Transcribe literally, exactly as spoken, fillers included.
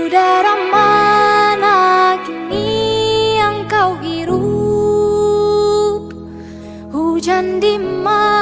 Udara mana kini yang kau hirup? Hujan di mana?